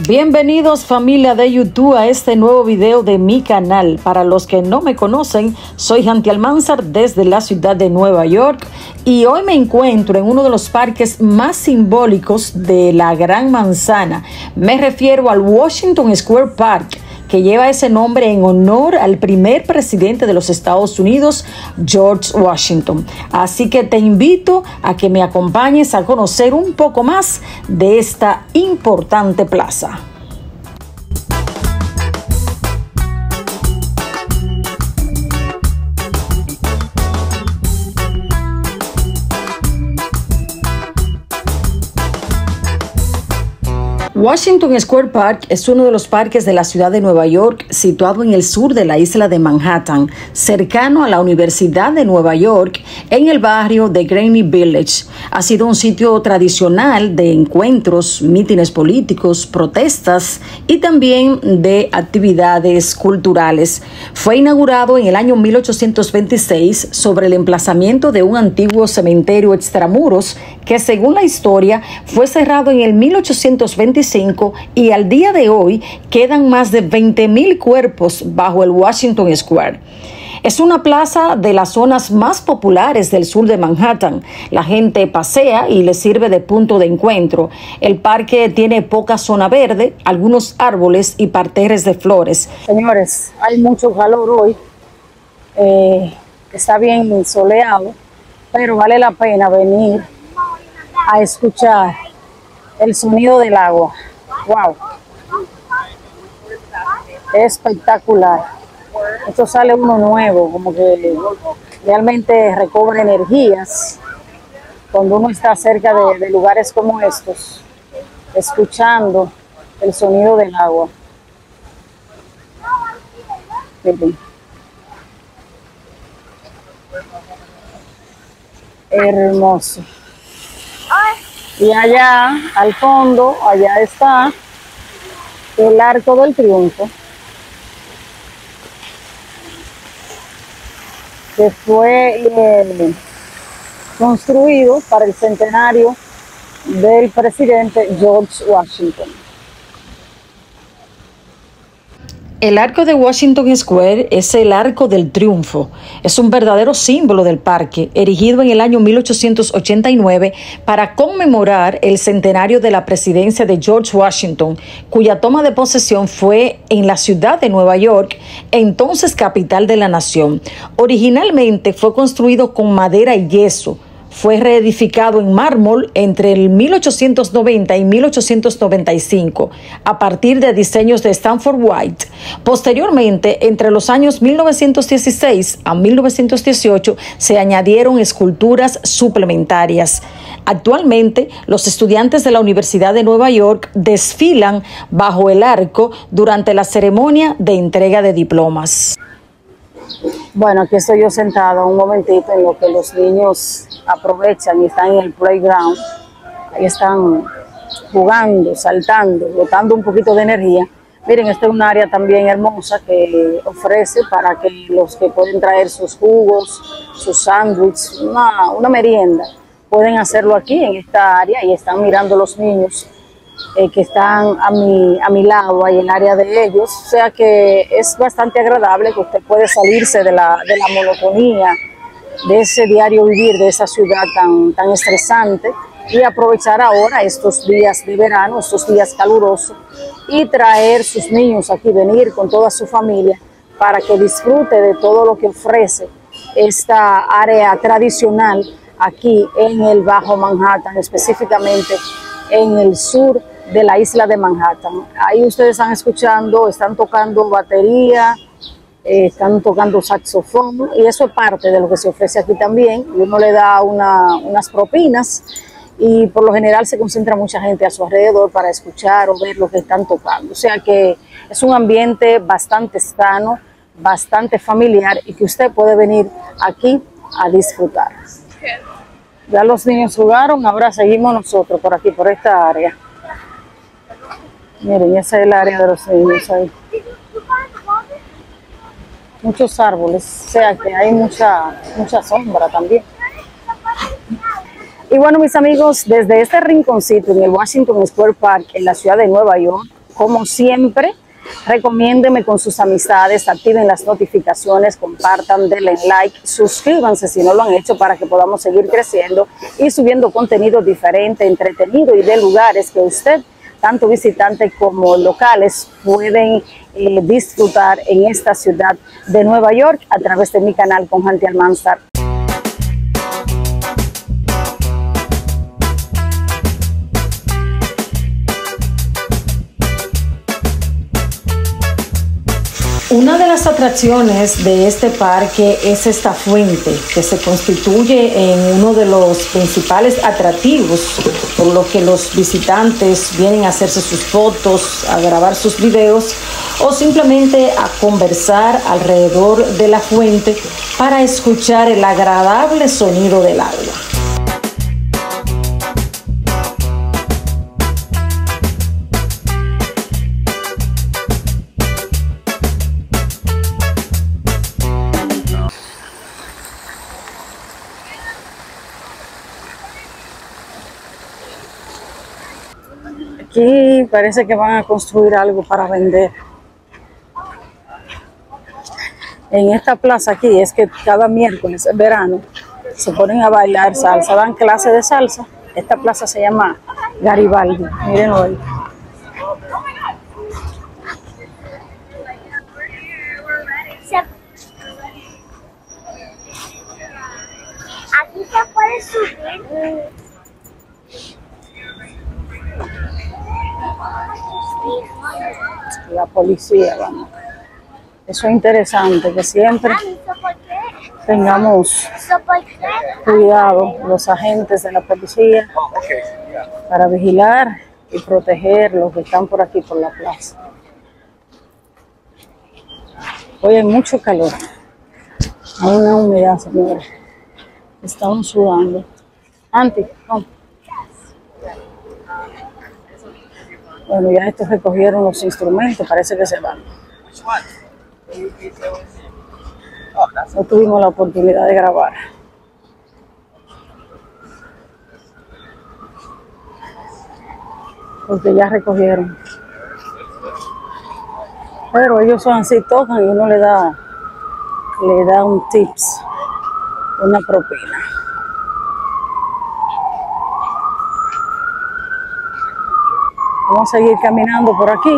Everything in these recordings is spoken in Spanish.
Bienvenidos familia de YouTube a este nuevo video de mi canal. Para los que no me conocen, soy Janty Almanzar desde la ciudad de Nueva York y hoy me encuentro en uno de los parques más simbólicos de la Gran Manzana. Me refiero al Washington Square Park, que lleva ese nombre en honor al primer presidente de los Estados Unidos, George Washington. Así que te invito a que me acompañes a conocer un poco más de esta importante plaza. Washington Square Park es uno de los parques de la ciudad de Nueva York, situado en el sur de la isla de Manhattan, cercano a la Universidad de Nueva York, en el barrio de Greenwich Village. Ha sido un sitio tradicional de encuentros, mítines políticos, protestas y también de actividades culturales. Fue inaugurado en el año 1826 sobre el emplazamiento de un antiguo cementerio extramuros que, según la historia, fue cerrado en el 1825 y al día de hoy quedan más de 20,000 cuerpos bajo el Washington Square. Es una plaza de las zonas más populares del sur de Manhattan. La gente pasea y le sirve de punto de encuentro. El parque tiene poca zona verde, algunos árboles y parterres de flores. Señores, hay mucho calor hoy. Está bien soleado, pero vale la pena venir a escuchar el sonido del agua. ¡Wow! Espectacular. Esto sale uno nuevo, como que realmente recobra energías cuando uno está cerca de lugares como estos, escuchando el sonido del agua. Miren. Hermoso. Y allá al fondo, allá está el Arco del Triunfo, que fue construido para el centenario del presidente George Washington. El Arco de Washington Square es el Arco del Triunfo. Es un verdadero símbolo del parque, erigido en el año 1889 para conmemorar el centenario de la presidencia de George Washington, cuya toma de posesión fue en la ciudad de Nueva York, entonces capital de la nación. Originalmente fue construido con madera y yeso. Fue reedificado en mármol entre el 1890 y 1895 a partir de diseños de Stanford White. Posteriormente, entre los años 1916 a 1918, se añadieron esculturas suplementarias. Actualmente, los estudiantes de la Universidad de Nueva York desfilan bajo el arco durante la ceremonia de entrega de diplomas. Bueno, aquí estoy yo sentada un momentito en lo que los niños aprovechan y están en el playground. Ahí están jugando, saltando, botando un poquito de energía. Miren, esta es un área también hermosa que ofrece para que los que pueden traer sus jugos, sus sándwiches, una merienda, pueden hacerlo aquí en esta área y están mirando los niños que están a mi lado, ahí en el área de ellos. O sea que es bastante agradable, que usted puede salirse de la monotonía, de ese diario vivir, de esa ciudad tan estresante, y aprovechar ahora estos días de verano, estos días calurosos, y traer sus niños aquí, venir con toda su familia para que disfrute de todo lo que ofrece esta área tradicional aquí en el Bajo Manhattan, específicamente en el sur de la isla de Manhattan. Ahí ustedes están escuchando, están tocando batería, están tocando saxofón, y eso es parte de lo que se ofrece aquí también. Uno le da unas propinas y por lo general se concentra mucha gente a su alrededor para escuchar o ver lo que están tocando. O sea que es un ambiente bastante sano, bastante familiar, y que usted puede venir aquí a disfrutar. Ya los niños jugaron, ahora seguimos nosotros por aquí, por esta área. Miren, esa es el área de los niños ahí. Muchos árboles, o sea que hay mucha sombra también. Y bueno, mis amigos, desde este rinconcito en el Washington Square Park, en la ciudad de Nueva York, como siempre, recomiéndeme con sus amistades, activen las notificaciones, compartan, denle like, suscríbanse si no lo han hecho para que podamos seguir creciendo y subiendo contenido diferente, entretenido y de lugares que usted, tanto visitantes como locales, pueden disfrutar en esta ciudad de Nueva York a través de mi canal con Hanti Almanzar. Una de las atracciones de este parque es esta fuente que se constituye en uno de los principales atractivos, por lo que los visitantes vienen a hacerse sus fotos, a grabar sus videos o simplemente a conversar alrededor de la fuente para escuchar el agradable sonido del agua. Aquí parece que van a construir algo para vender. En esta plaza aquí es que cada miércoles, en verano, se ponen a bailar salsa, dan clases de salsa. Esta plaza se llama Garibaldi. Miren hoy. Aquí se puede subir. La policía, vamos. Eso es interesante, que siempre tengamos cuidado los agentes de la policía para vigilar y proteger los que están por aquí por la plaza. Hoy hay mucho calor, hay una humedad, señores. Estamos sudando. Anti, vamos. Bueno, ya estos recogieron los instrumentos, parece que se van. No tuvimos la oportunidad de grabar. Porque ya recogieron. Pero ellos son así, tocan y uno le da un tips, una propina. Vamos a seguir caminando por aquí.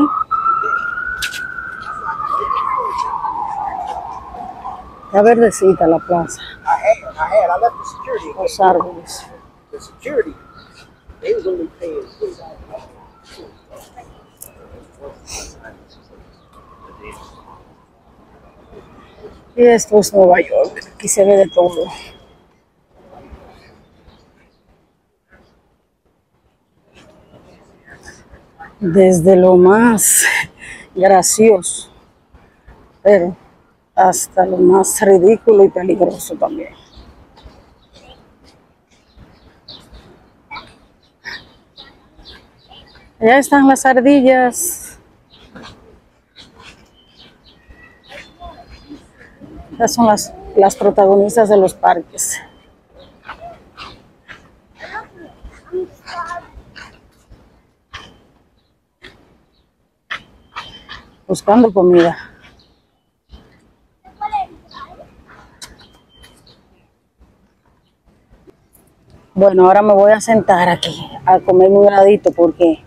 Está verdecita la plaza. Los árboles. Y esto es Nueva York. Aquí se ve de todo. Desde lo más gracioso, pero hasta lo más ridículo y peligroso también. Allá están las ardillas. Estas son las protagonistas de los parques. Buscando comida. Bueno, ahora me voy a sentar aquí a comerme un heladito porque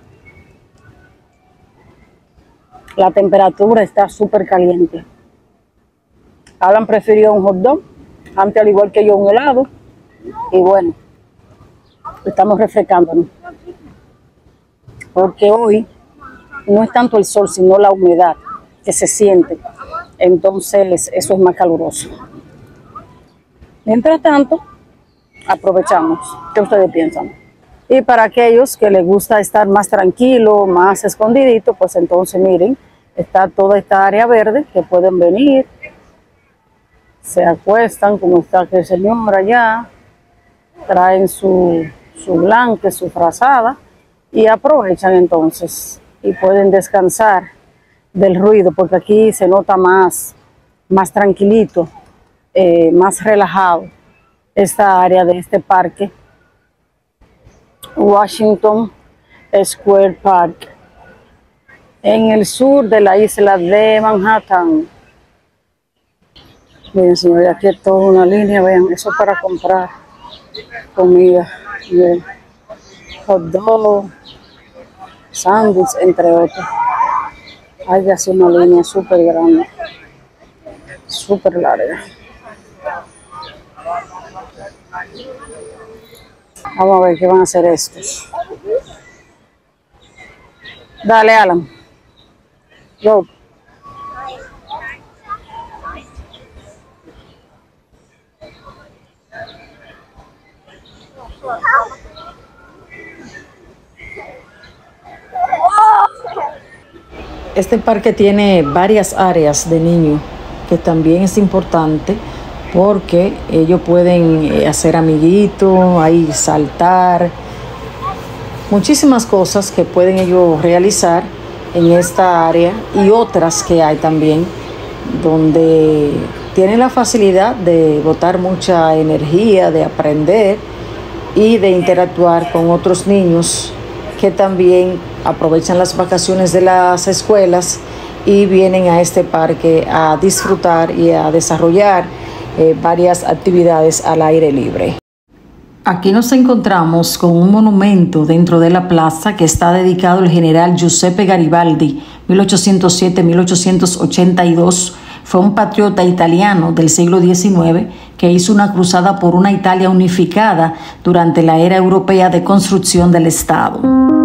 la temperatura está súper caliente. Alan prefirió un hot dog, antes al igual que yo un helado. Y bueno, estamos refrescándonos. Porque hoy no es tanto el sol, sino la humedad que se siente. Entonces, eso es más caluroso. Mientras tanto, aprovechamos. ¿Qué ustedes piensan? Y para aquellos que les gusta estar más tranquilo, más escondidito, pues entonces miren, está toda esta área verde que pueden venir, se acuestan como está aquel señor allá, traen su blanque, su frazada y aprovechan entonces y pueden descansar del ruido porque aquí se nota más tranquilito, más relajado esta área de este parque, Washington Square Park. en el sur de la isla de Manhattan. Miren, señores, aquí es toda una línea, vean, eso es para comprar comida, bien, hot dog, sándwich, entre otros. Hay que hacer una línea súper grande, súper larga. Vamos a ver qué van a hacer estos. Dale, Alan. Go. Este parque tiene varias áreas de niños, que también es importante porque ellos pueden hacer amiguitos, ahí saltar, muchísimas cosas que pueden ellos realizar en esta área y otras que hay también donde tienen la facilidad de botar mucha energía, de aprender y de interactuar con otros niños que también aprovechan las vacaciones de las escuelas y vienen a este parque a disfrutar y a desarrollar varias actividades al aire libre. Aquí nos encontramos con un monumento dentro de la plaza que está dedicado al general Giuseppe Garibaldi, 1807-1882. Fue un patriota italiano del siglo XIX que hizo una cruzada por una Italia unificada durante la era europea de construcción del Estado.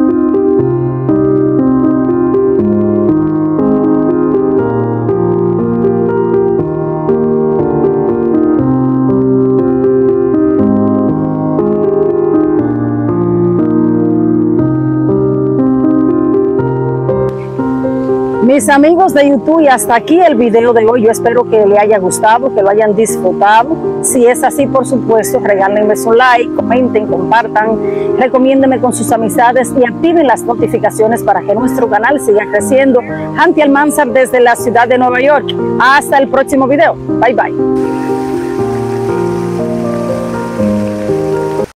Mis amigos de YouTube, y hasta aquí el video de hoy. Yo espero que les haya gustado, que lo hayan disfrutado. Si es así, por supuesto, regálenme su like, comenten, compartan, recomiéndenme con sus amistades y activen las notificaciones para que nuestro canal siga creciendo. Hanti Almanzar desde la ciudad de Nueva York. Hasta el próximo video. Bye bye.